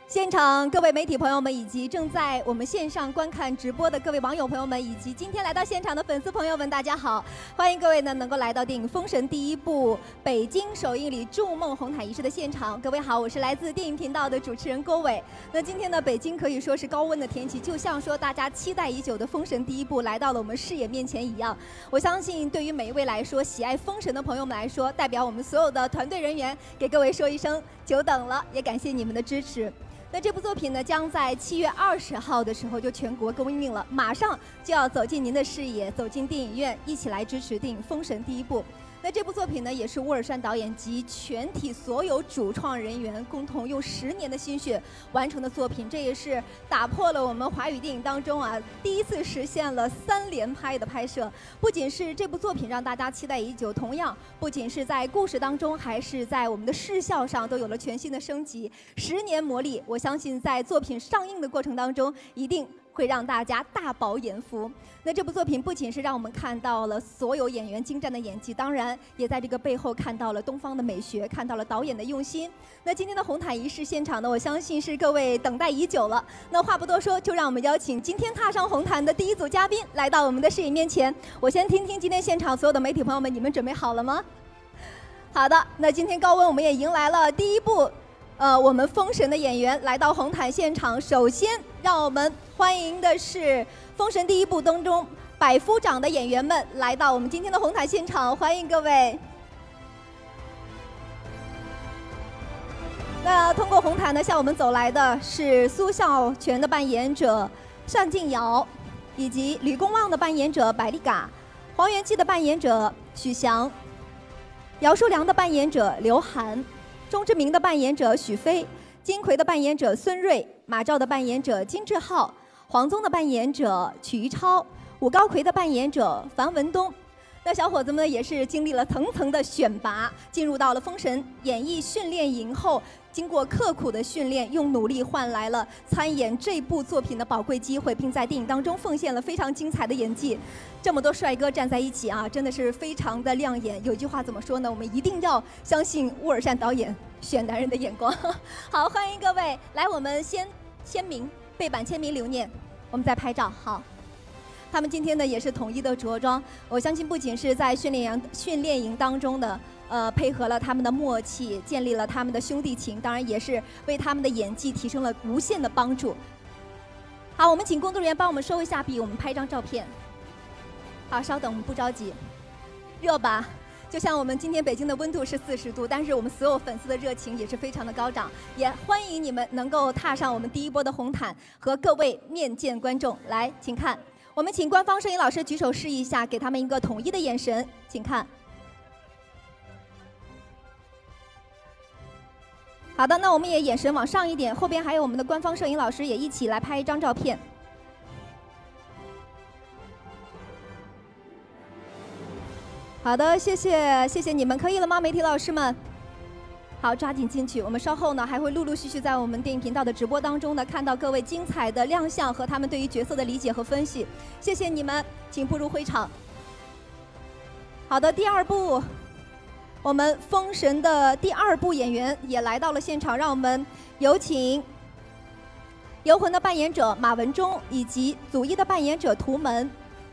现场各位媒体朋友们，以及正在我们线上观看直播的各位网友朋友们，以及今天来到现场的粉丝朋友们，大家好！欢迎各位呢能够来到电影《封神》第一部北京首映礼筑梦红毯仪式的现场。各位好，我是来自电影频道的主持人郭伟。那今天呢，北京可以说是高温的天气，就像说大家期待已久的《封神》第一部来到了我们视野面前一样。我相信对于每一位来说，喜爱《封神》的朋友们来说，代表我们所有的团队人员，给各位说一声久等了，也感谢你们的支持。那这部作品呢，将在7月20号的时候就全国公映了，马上就要走进您的视野，走进电影院，一起来支持电影《封神》第一部。那这部作品呢，也是乌尔善导演及全体所有主创人员共同用10年的心血完成的作品，这也是打破了我们华语电影当中第一次实现了3连拍的拍摄。不仅是这部作品让大家期待已久，同样不仅是在故事当中，还是在我们的视效上都有了全新的升级。10年磨砺，我相信在作品上映的过程当中，一定会让大家大饱眼福。那这部作品不仅是让我们看到了所有演员精湛的演技，当然也在这个背后看到了东方的美学，看到了导演的用心。那今天的红毯仪式现场呢，我相信是各位等待已久了。那话不多说，就让我们邀请今天踏上红毯的第一组嘉宾来到我们的视野面前。我先听听今天现场所有的媒体朋友们，你们准备好了吗？好的，那今天高温我们也迎来了第一部我们封神的演员来到红毯现场。首先让我们欢迎的是封神第一部当中百夫长的演员们来到我们今天的红毯现场，欢迎各位。那通过红毯呢，向我们走来的是苏孝全的扮演者单靖尧，以及吕公望的扮演者百丽嘎，黄元气的扮演者许翔，姚叔良的扮演者刘涵，钟志明的扮演者许飞，金奎的扮演者孙瑞，马照的扮演者金志浩，黄宗的扮演者曲一超，武高奎的扮演者樊文东。那小伙子们也是经历了层层的选拔，进入到了封神演艺训练营后，经过刻苦的训练，用努力换来了参演这部作品的宝贵机会，并在电影当中奉献了非常精彩的演技。这么多帅哥站在一起真的是非常的亮眼。有一句话怎么说呢？我们一定要相信乌尔善导演选男人的眼光。好，欢迎各位来，我们先签名，背板签名留念，我们再拍照。好。他们今天呢也是统一的着装，我相信不仅是在训练营当中的配合了他们的默契，建立了他们的兄弟情，当然也是为他们的演技提升了无限的帮助。好，我们请工作人员帮我们收一下笔，我们拍一张照片。好，稍等，我们不着急。热吧？就像我们今天北京的温度是40度，但是我们所有粉丝的热情也是非常的高涨，也欢迎你们能够踏上我们第一波的红毯，和各位面见观众。来，请看。我们请官方摄影老师举手示意一下，给他们一个统一的眼神，请看。好的，那我们也眼神往上一点，后边还有我们的官方摄影老师也一起来拍一张照片。好的，谢谢你们，可以了吗，媒体老师们？好，抓紧进去。我们稍后呢还会陆陆续续在我们电影频道的直播当中呢看到各位精彩的亮相和他们对于角色的理解和分析。谢谢你们，请步入会场。好的，第二部，我们封神的第2部演员也来到了现场，让我们有请游魂的扮演者马文忠以及祖义的扮演者图门。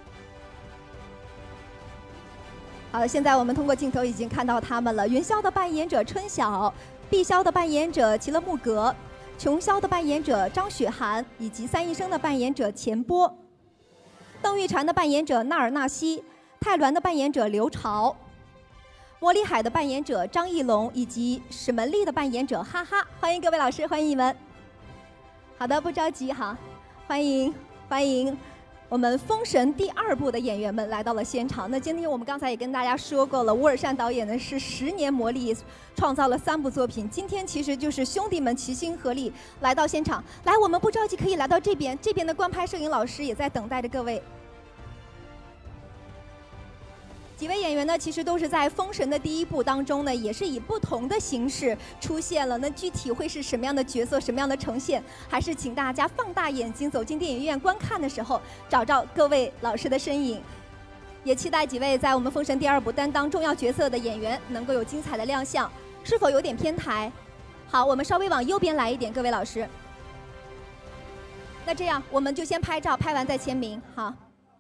好的，现在我们通过镜头已经看到他们了。云霄的扮演者春晓，碧霄的扮演者齐勒木格，琼霄的扮演者张雪涵，以及三医生的扮演者钱波，邓玉婵的扮演者纳尔纳西，泰鸾的扮演者刘潮，莫里海的扮演者张艺龙，以及史门丽的扮演者哈哈。欢迎各位老师，欢迎你们。好的，不着急哈，欢迎。我们封神第2部的演员们来到了现场。那今天我们刚才也跟大家说过了，乌尔善导演呢是10年磨砺，创造了3部作品。今天其实就是兄弟们齐心合力来到现场。来，我们不着急，可以来到这边，这边的官拍摄影老师也在等待着各位。几位演员呢，其实都是在封神的第1部当中呢，也是以不同的形式出现了。那具体会是什么样的角色，什么样的呈现，还是请大家放大眼睛，走进电影院观看的时候，找找各位老师的身影。也期待几位在我们封神第2部担当重要角色的演员能够有精彩的亮相。是否有点偏台？好，我们稍微往右边来一点，各位老师。 那这样我们就先拍照，拍完再签名，好。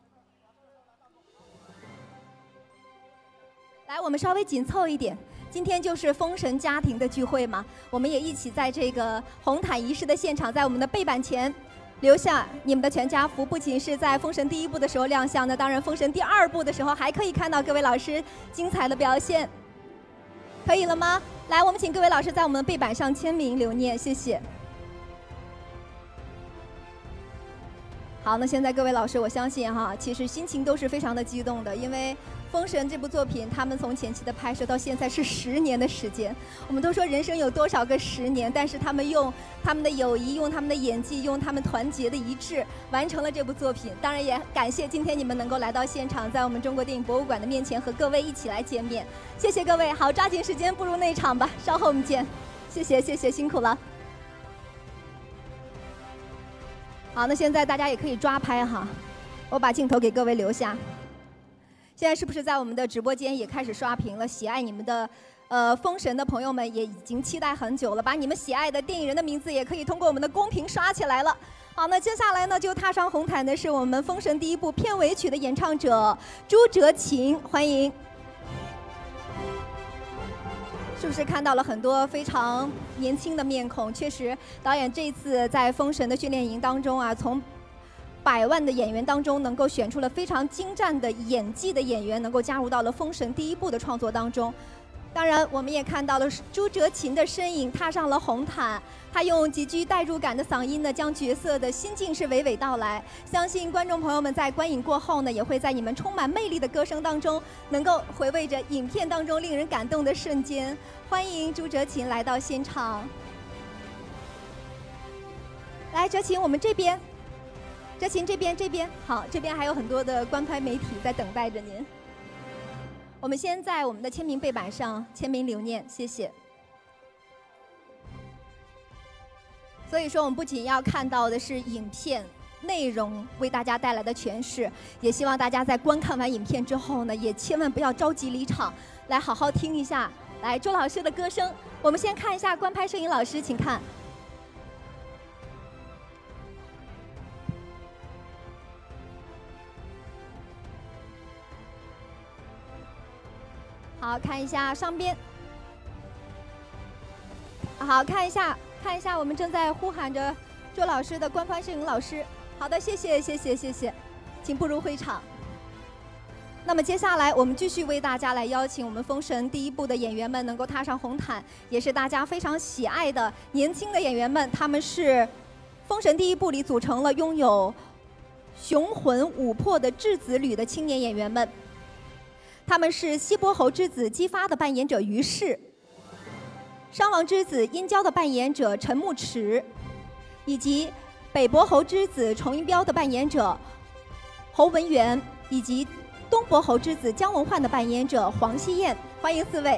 来，我们稍微紧凑一点。今天就是封神家庭的聚会嘛，我们也一起在这个红毯仪式的现场，在我们的背板前留下你们的全家福。不仅是在封神第一部的时候亮相，那当然封神第2部的时候还可以看到各位老师精彩的表现。可以了吗？来，我们请各位老师在我们的背板上签名留念，谢谢。好，那现在各位老师，我相信哈，其实心情都是非常的激动的，因为《封神》这部作品，他们从前期的拍摄到现在是10年的时间。我们都说人生有多少个10年，但是他们用他们的友谊，用他们的演技，用他们团结的一致，完成了这部作品。当然也感谢今天你们能够来到现场，在我们中国电影博物馆的面前和各位一起来见面。谢谢各位，好，抓紧时间步入内场吧，稍后我们见。谢谢，谢谢，辛苦了。好，那现在大家也可以抓拍哈，我把镜头给各位留下。现在是不是在我们的直播间也开始刷屏了？喜爱你们的封神的朋友们也已经期待很久了，把你们喜爱的电影人的名字也可以通过我们的公屏刷起来了。好，那接下来呢，就踏上红毯的是我们封神第一部片尾曲的演唱者朱哲琴，欢迎。是不是看到了很多非常年轻的面孔？确实，导演这次在封神的训练营当中啊，从100万的演员当中，能够选出了非常精湛的演技的演员，能够加入到了封神第一部的创作当中。当然，我们也看到了朱哲琴的身影踏上了红毯，他用极具代入感的嗓音呢，将角色的心境是娓娓道来。相信观众朋友们在观影过后呢，也会在你们充满魅力的歌声当中，能够回味着影片当中令人感动的瞬间。欢迎朱哲琴来到现场。来，哲琴，我们这边，哲琴这边，好，这边还有很多的观拍媒体在等待着您。我们先在我们的签名背板上签名留念，谢谢。所以说，我们不仅要看到的是影片内容为大家带来的诠释，也希望大家在观看完影片之后呢，也千万不要着急离场，来好好听一下来周老师的歌声。我们先看一下观拍摄影老师，请看。好，看一下上边。好，看一下我们正在呼喊着周老师的观拍摄影老师。好的，谢谢，请步入会场。那么接下来我们继续为大家来邀请我们封神第一部的演员们能够踏上红毯，也是大家非常喜爱的年轻的演员们，他们是封神第一部里组成了拥有雄浑琥珀的质子侣的青年演员们。他们是西伯侯之子姬发的扮演者于适，商王之子殷郊的扮演者陈牧驰，以及北伯侯之子崇云彪的扮演者侯文元，以及东伯侯之子姜文焕的扮演者黄希燕。欢迎4位。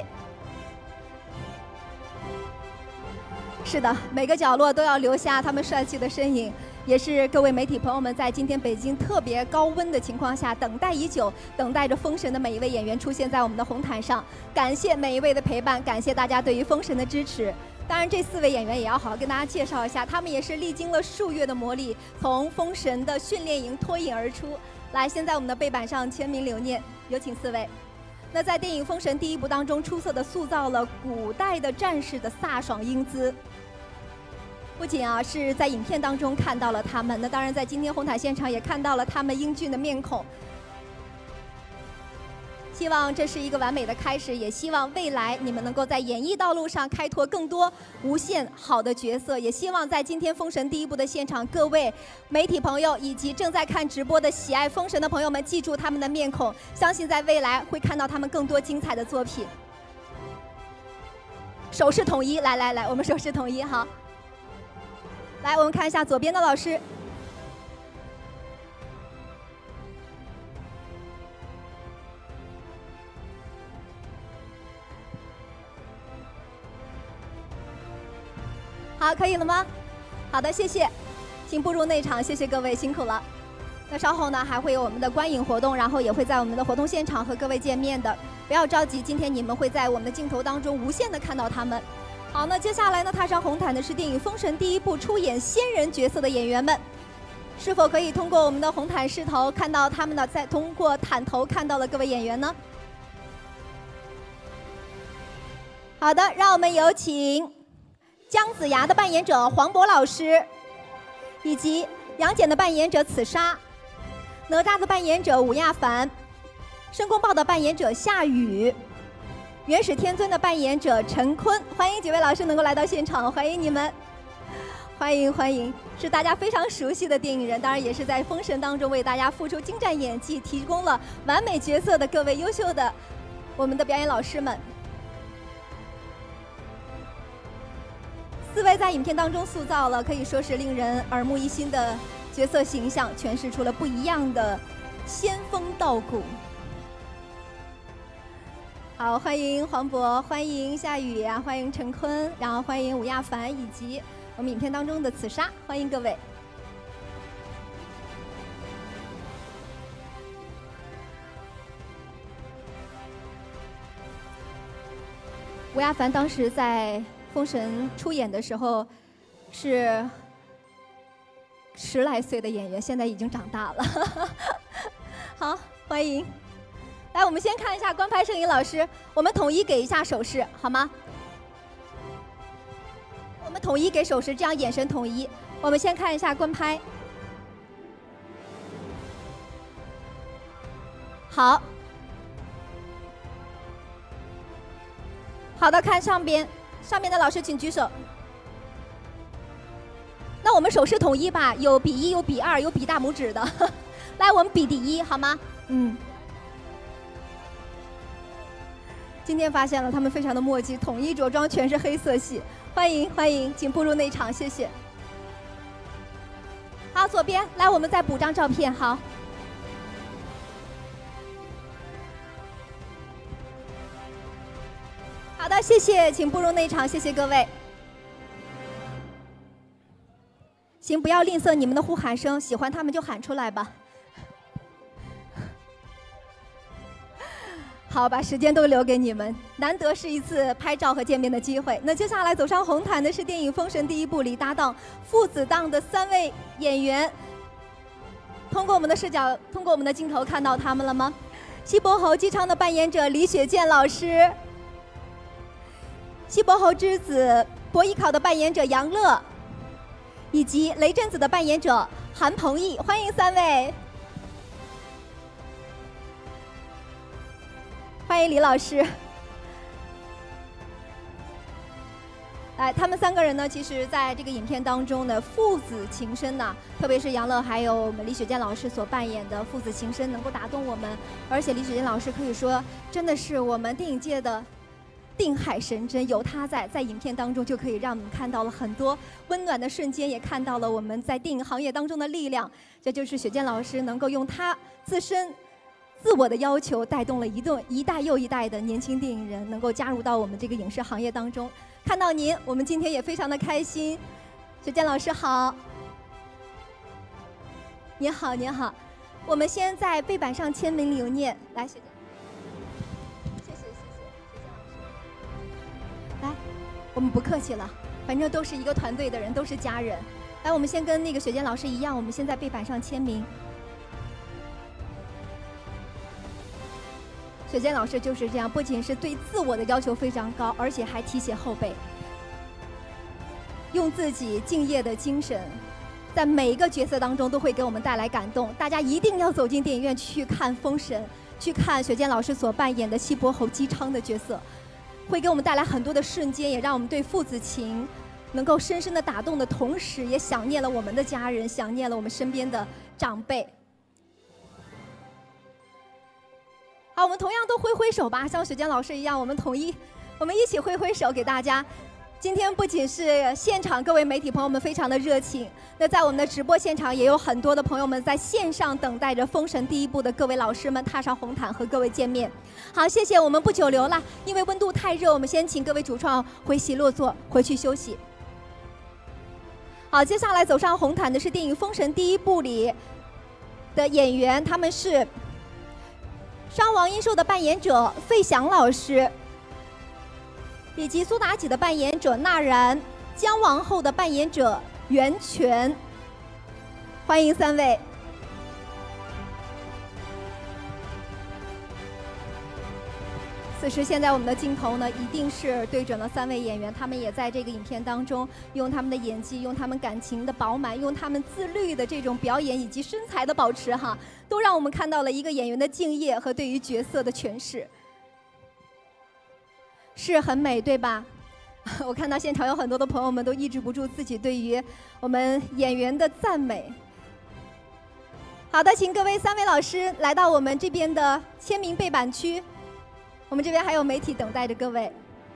是的，每个角落都要留下他们帅气的身影。也是各位媒体朋友们在今天北京特别高温的情况下等待已久，等待着封神的每一位演员出现在我们的红毯上。感谢每一位的陪伴，感谢大家对于封神的支持。当然，这4位演员也要好好跟大家介绍一下，他们也是历经了数月的磨砺，从封神的训练营脱颖而出。来，先在我们的背板上签名留念，有请4位。那在电影《封神》第一部当中，出色的塑造了古代的战士的飒爽英姿。不仅是在影片当中看到了他们，那当然在今天红毯现场也看到了他们英俊的面孔。希望这是一个完美的开始，也希望未来你们能够在演艺道路上开拓更多无限好的角色。也希望在今天封神第一部的现场，各位媒体朋友以及正在看直播的喜爱封神的朋友们，记住他们的面孔，相信在未来会看到他们更多精彩的作品。手势统一，来，我们手势统一，好。来，我们看一下左边的老师。好，可以了吗？好的，谢谢，请步入内场，谢谢各位，辛苦了。那稍后呢，还会有我们的观影活动，然后也会在我们的活动现场和各位见面的。不要着急，今天你们会在我们的镜头当中无限的看到他们。好，那接下来呢，踏上红毯的是电影《封神》第一部出演仙人角色的演员们。 是否可以通过我们的红毯视头看到他们的，再通过毯头看到了各位演员呢？好的，让我们有请姜子牙的扮演者黄渤老师，以及杨戬的扮演者刺杀，哪吒的扮演者武亚凡，申公豹的扮演者夏雨，元始天尊的扮演者陈坤。欢迎几位老师能够来到现场，欢迎你们，欢迎欢迎，是大家非常熟悉的电影人，当然也是在《封神》当中为大家付出精湛演技、提供了完美角色的各位优秀的我们的表演老师们。4位在影片当中塑造了可以说是令人耳目一新的角色形象，诠释出了不一样的仙风道骨。好，欢迎黄渤，欢迎夏雨啊，欢迎陈坤，然后欢迎武亚凡以及我们影片当中的刺杀，欢迎各位。武亚凡当时在封神出演的时候是10来岁的演员，现在已经长大了。好，欢迎。来，我们先看一下官拍摄影老师，我们统一给一下手势，好吗？我们统一给手势，这样眼神统一。我们先看一下官拍。好。好的，看上边。上面的老师请举手。那我们手势统一吧，有比1，有比2，有比大拇指的。来，我们比第1，好吗？今天发现了他们非常的默契，统一着装，全是黑色系。欢迎欢迎，请步入内场，谢谢。好，左边，来，我们再补张照片，好。好的，谢谢，请步入内场，谢谢各位。行，不要吝啬你们的呼喊声，喜欢他们就喊出来吧。好，把时间都留给你们，难得是一次拍照和见面的机会。那接下来走上红毯的是电影《封神》第1部里搭档父子档的3位演员。通过我们的视角，通过我们的镜头，看到他们了吗？西伯侯姬昌的扮演者李雪健老师。西伯侯之子伯邑考的扮演者杨乐，以及雷震子的扮演者韩鹏毅，欢迎3位，欢迎李老师。来，他们3个人呢，其实在这个影片当中的父子情深呐，特别是杨乐还有我们李雪健老师所扮演的父子情深，能够打动我们。而且李雪健老师可以说真的是我们电影界的定海神针，有他在影片当中就可以让我们看到了很多温暖的瞬间，也看到了我们在电影行业当中的力量。这就是雪健老师能够用他自我的要求，带动了一代又一代的年轻电影人能够加入到我们这个影视行业当中。看到您，我们今天也非常的开心。雪健老师好，您好您好，我们先在背板上签名留念，来，雪健。来，我们不客气了，反正都是一个团队的人，都是家人。来，我们先跟那个雪健老师一样，我们先在背板上签名。雪健老师就是这样，不仅是对自我的要求非常高，而且还提携后辈，用自己敬业的精神，在每一个角色当中都会给我们带来感动。大家一定要走进电影院去看《封神》，去看雪健老师所扮演的西伯侯姬昌的角色。会给我们带来很多的瞬间，也让我们对父子情能够深深的打动的同时，也想念了我们的家人，想念了我们身边的长辈。好，我们同样都挥挥手吧，像雪健老师一样，我们一起挥挥手给大家。今天不仅是现场各位媒体朋友们非常的热情，那在我们的直播现场也有很多的朋友们在线上等待着《封神》第1部的各位老师们踏上红毯和各位见面。好，谢谢，我们不久留了，因为温度太热，我们先请各位主创回席落座，回去休息。好，接下来走上红毯的是电影《封神》第1部里的演员，他们是商王殷寿的扮演者费翔老师，以及苏妲己的扮演者纳然，姜王后的扮演者袁泉， 欢迎3位。此时，现在我们的镜头呢，一定是对准了3位演员，他们也在这个影片当中，用他们的演技，用他们感情的饱满，用他们自律的这种表演以及身材的保持，哈，都让我们看到了一个演员的敬业和对于角色的诠释，是很美，对吧？我看到现场有很多的朋友们都抑制不住自己对于我们演员的赞美。好的，请各位3位老师来到我们这边的签名背板区。我们这边还有媒体等待着各位。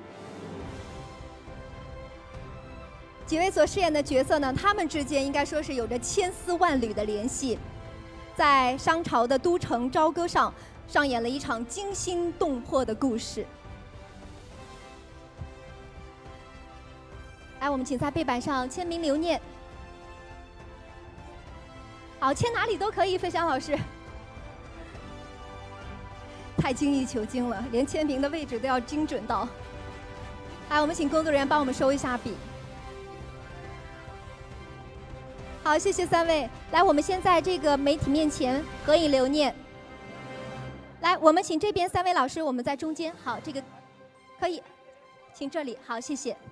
几位所饰演的角色呢，他们之间应该说是有着千丝万缕的联系，在商朝的都城朝歌上上演了一场惊心动魄的故事。来，我们请在背板上签名留念。好，签哪里都可以，飞翔老师。太精益求精了，连签名的位置都要精准到。来，我们请工作人员帮我们收一下笔。好，谢谢3位。来，我们先在这个媒体面前合影留念。来，我们请这边3位老师，我们在中间。好，这个可以，请这里。好，谢谢。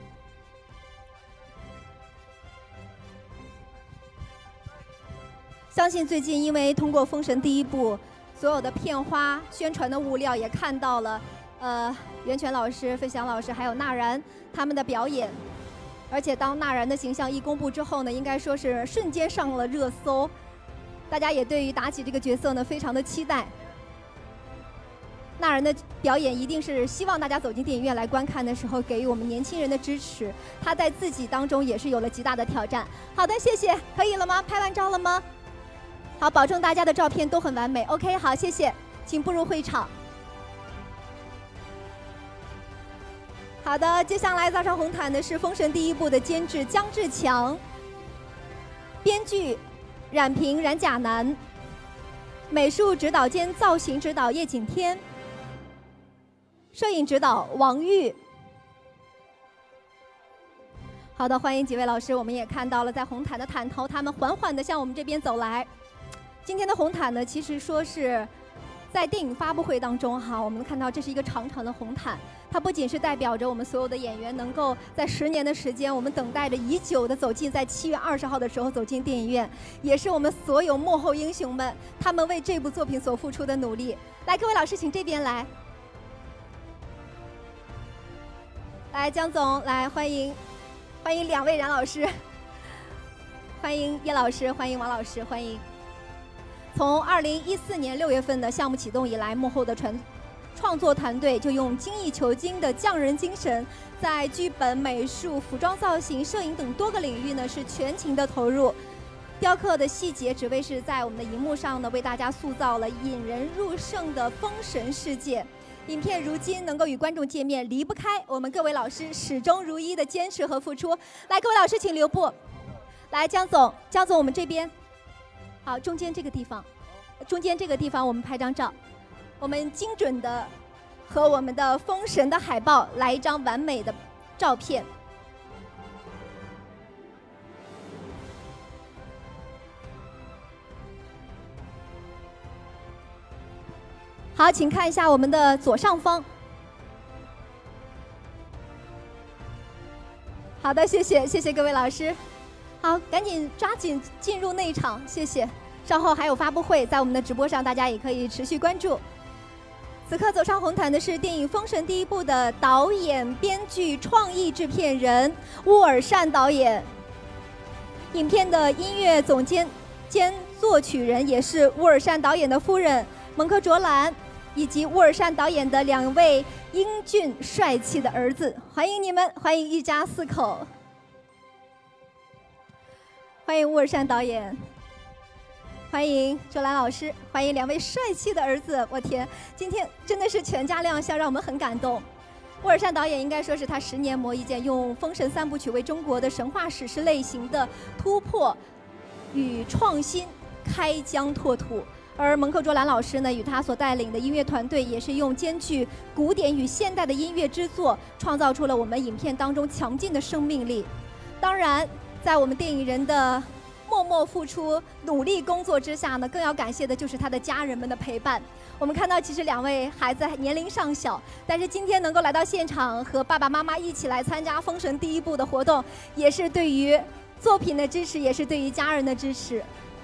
相信最近因为通过《封神》第1部。所有的片花、宣传的物料也看到了，袁泉老师、费翔老师还有纳然他们的表演，而且当纳然的形象一公布之后呢，应该说是瞬间上了热搜，大家也对于妲己这个角色呢非常的期待。纳然的表演一定是希望大家走进电影院来观看的时候给予我们年轻人的支持，他在自己当中也是有了极大的挑战。好的，谢谢，可以了吗？拍完照了吗？好，保证大家的照片都很完美。OK， 好，谢谢，请步入会场。好的，接下来走上红毯的是《封神》第1部的监制姜志强，编剧冉平、冉甲男，美术指导兼造型指导叶景天，摄影指导王玉。好的，欢迎几位老师，我们也看到了在红毯的毯头，他们缓缓地向我们这边走来。今天的红毯呢，其实说是在电影发布会当中哈，我们看到这是一个长长的红毯，它不仅是代表着我们所有的演员能够在10年的时间，我们等待着已久的走进在7月20号的时候走进电影院，也是我们所有幕后英雄们他们为这部作品所付出的努力。来，各位老师，请这边来。来，姜总，来欢迎2位冉老师，欢迎叶老师，欢迎王老师，欢迎。从2014年6月份的项目启动以来，幕后的创作团队就用精益求精的匠人精神，在剧本、美术、服装造型、摄影等多个领域呢是全情的投入，雕刻的细节只为是在我们的荧幕上呢为大家塑造了引人入胜的封神世界。影片如今能够与观众见面，离不开我们各位老师始终如一的坚持和付出。来，各位老师请留步。来，姜总，我们这边。好，中间这个地方，我们拍张照，我们精准的和我们的封神的海报来一张完美的照片。好，请看一下我们的左上方。好的，谢谢各位老师。好，赶紧抓紧进入内场，谢谢。稍后还有发布会，在我们的直播上，大家也可以持续关注。此刻走上红毯的是电影《封神》第1部的导演、编剧、创意制片人乌尔善导演。影片的音乐总监兼作曲人也是乌尔善导演的夫人蒙柯卓兰，以及乌尔善导演的2位英俊帅气的儿子，欢迎你们，欢迎一家4口。欢迎乌尔善导演，欢迎卓兰老师，欢迎2位帅气的儿子。我天，今天真的是全家亮相，让我们很感动。乌尔善导演应该说是他10年磨一剑，用《封神3部曲》为中国的神话史诗类型的突破与创新开疆拓土。而蒙柯卓兰老师呢，与他所带领的音乐团队也是用兼具古典与现代的音乐制作，创造出了我们影片当中强劲的生命力。当然，在我们电影人的默默付出、努力工作之下呢，更要感谢的就是他的家人们的陪伴。我们看到，其实2位孩子年龄尚小，但是今天能够来到现场和爸爸妈妈一起来参加《封神第一部》的活动，也是对于作品的支持，也是对于家人的支持。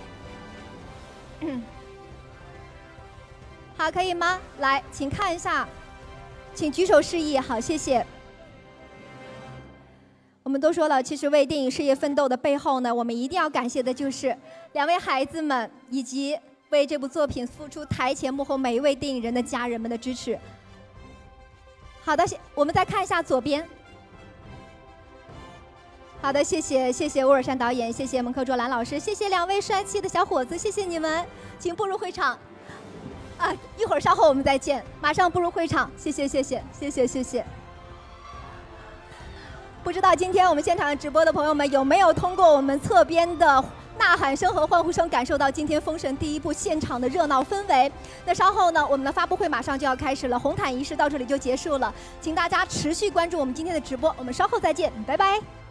好，可以吗？来，请看一下，请举手示意。好，谢谢。我们都说了，其实为电影事业奋斗的背后呢，我们一定要感谢的就是2位孩子们，以及为这部作品付出台前幕后每一位电影人的家人们的支持。好的，我们再看一下左边。好的，谢谢乌尔善导演，谢谢蒙克卓兰老师，谢谢2位帅气的小伙子，谢谢你们，请步入会场。一会儿稍后我们再见，马上步入会场，谢谢。不知道今天我们现场直播的朋友们有没有通过我们侧边的呐喊声和欢呼声，感受到今天《封神第一部》现场的热闹氛围？那稍后呢，我们的发布会马上就要开始了，红毯仪式到这里就结束了，请大家持续关注我们今天的直播，我们稍后再见，拜拜。